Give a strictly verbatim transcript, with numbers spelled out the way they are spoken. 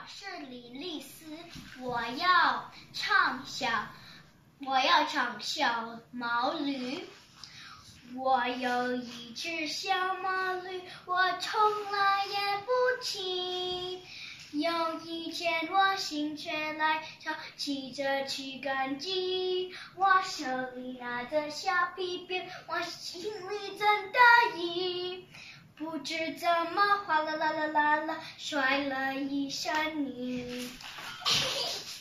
是李丽丝，我要唱小，我要唱小毛驴。我有一只小毛驴，我从来也不骑。有一天我兴趣来潮，骑着去赶集。我手里拿着小皮鞭，我心里真得意。不知怎么哗啦啦啦啦啦，摔了一身泥。